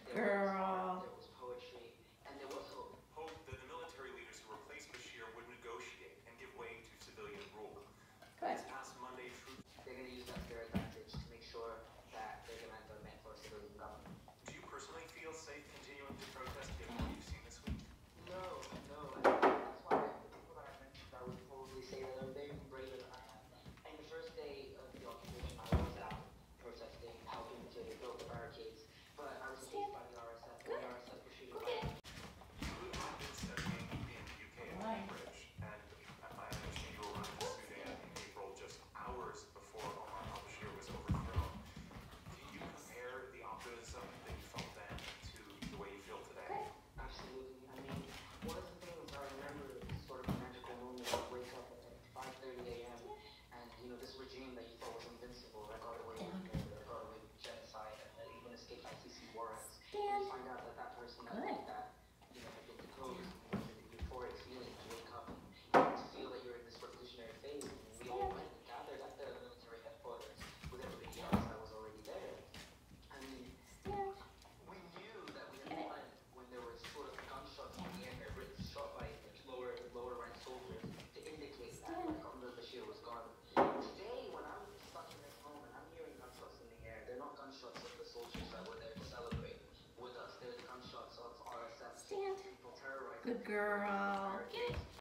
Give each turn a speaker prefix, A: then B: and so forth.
A: There was art,
B: Girl.
A: there was poetry, and there was hope. Hope that the military leaders who replaced Bashir would negotiate and give way to civilian rule.
B: Good.
A: This past Monday, troops. They're going to use that to their advantage to make sure that their demands are met for a civilian government. Do you personally feel safe continuing to protest given what you've seen this week? No, no. And that's why the people that I mentioned, I would probably say that they're very braver than I am. And the first day of the occupation, I was out protesting, helping to build the barricades. But I was chased by the RSF, and the RSF were shooting
B: Okay.
A: You have been studying in the UK at Cambridge, and I understand you arrived in Sudan in April, just hours before Omar al-Bashir was overthrown. Can you compare the optimism that you felt then to the way you feel today? Absolutely. I mean, one of the things I remember is sort of a magical moment. I wake up at 5:30 a.m. and this regime that you thought was invincible, that got away with murder, that got away with genocide, and that even escaped ICC warrants. And you find out that that person that did that, had been deposed. And the euphoric feeling to wake up and to feel that you're in this revolutionary phase. And we all went and gathered at the military headquarters with everybody else that was already there. I mean, we knew that we had won when there was sort of gunshots in the air, shot by lower ranked soldiers to indicate that Omar al-Bashir was gone. Today, when I'm stuck in this moment, I'm hearing gunshots in the air. They're not gunshots of the soldiers that were there to celebrate with us. They're the gunshots of RSF
B: Stand.
A: people terrorizing.
B: Good girl. Get it.